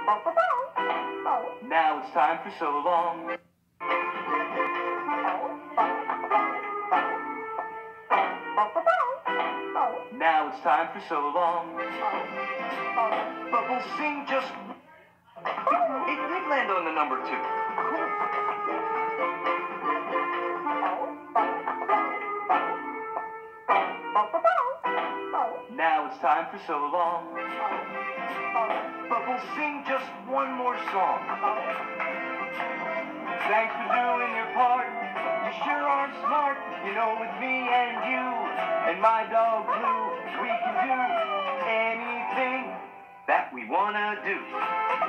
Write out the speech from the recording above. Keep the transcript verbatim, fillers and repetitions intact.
Now it's time for so long. Now it's time for so long. But we'll sing just... It did land on the number two. Now it's time for so long. But we'll sing just one more song. Thanks for doing your part. You sure are smart. You know, with me and you and my dog Blue, we can do anything that we wanna do.